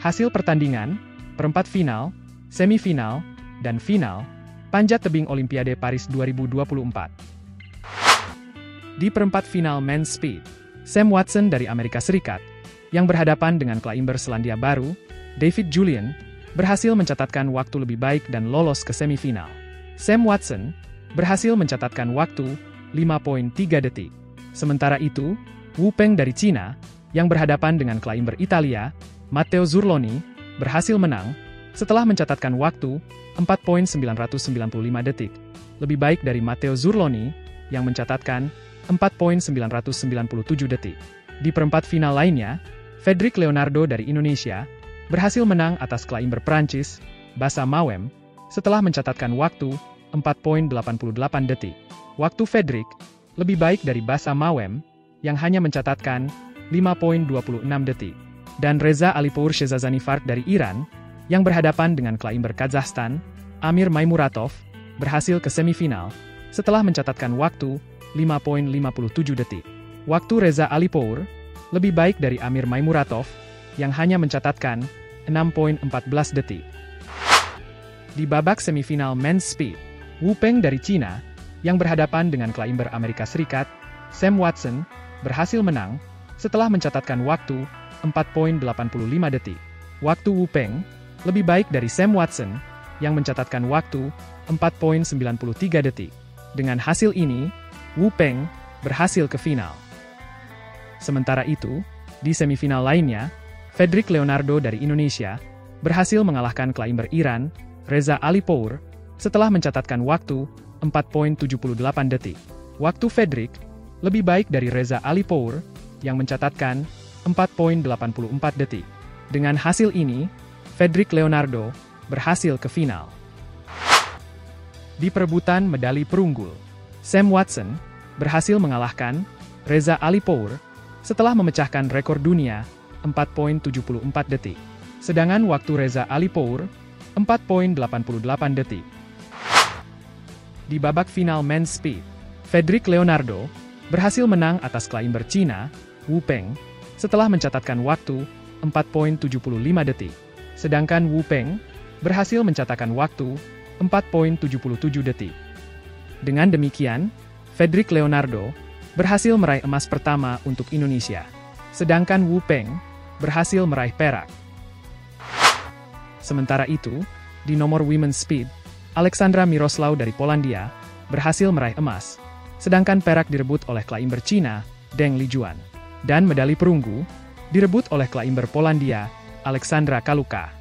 Hasil pertandingan, perempat final, semifinal, dan final, panjat tebing Olimpiade Paris 2024. Di perempat final Men's Speed, Sam Watson dari Amerika Serikat, yang berhadapan dengan climber Selandia Baru, David Julien, berhasil mencatatkan waktu lebih baik dan lolos ke semifinal. Sam Watson berhasil mencatatkan waktu 5.3 detik. Sementara itu, Wu Peng dari Cina, yang berhadapan dengan climber Italia, Matteo Zurloni, berhasil menang setelah mencatatkan waktu 4.995 detik. Lebih baik dari Matteo Zurloni, yang mencatatkan 4.997 detik. Di perempat final lainnya, Fedric Leonardo dari Indonesia berhasil menang atas climber Prancis, Bassa Mawem, setelah mencatatkan waktu 4.88 detik. Waktu Fedric lebih baik dari Bassa Mawem, yang hanya mencatatkan 5.26 detik. Dan Reza Alipour Shehzazani Fark dari Iran, yang berhadapan dengan climber Kazakhstan, Amir Maimuratov, berhasil ke semifinal setelah mencatatkan waktu 5.57 detik. Waktu Reza Alipour lebih baik dari Amir Maimuratov, yang hanya mencatatkan 6.14 detik. Di babak semifinal Men's Speed, Wu Peng dari Cina, yang berhadapan dengan climber Amerika Serikat, Sam Watson, berhasil menang setelah mencatatkan waktu 4.85 detik. Waktu Wu Peng lebih baik dari Sam Watson, yang mencatatkan waktu 4.93 detik. Dengan hasil ini, Wu Peng berhasil ke final. Sementara itu, di semifinal lainnya, Fedric Leonardo dari Indonesia berhasil mengalahkan climber Iran, Reza Alipour, setelah mencatatkan waktu 4.78 detik. Waktu Fedric lebih baik dari Reza Alipour, yang mencatatkan 4.84 detik. Dengan hasil ini, Fedric Leonardo berhasil ke final. Di perebutan medali perunggu, Sam Watson berhasil mengalahkan Reza Alipour setelah memecahkan rekor dunia 4.74 detik. Sedangkan waktu Reza Alipour 4.88 detik. Di babak final Men's Speed, Fedric Leonardo berhasil menang atas climber Cina, Wu Peng, setelah mencatatkan waktu 4.75 detik. Sedangkan Wu Peng berhasil mencatatkan waktu 4.77 detik. Dengan demikian, Fedric Leonardo berhasil meraih emas pertama untuk Indonesia. Sedangkan Wu Peng berhasil meraih perak. Sementara itu, di nomor Women's Speed, Aleksandra Miroslav dari Polandia berhasil meraih emas. Sedangkan perak direbut oleh climber Cina, Deng Lijuan. Dan medali perunggu direbut oleh climber Polandia, Aleksandra Kaluka.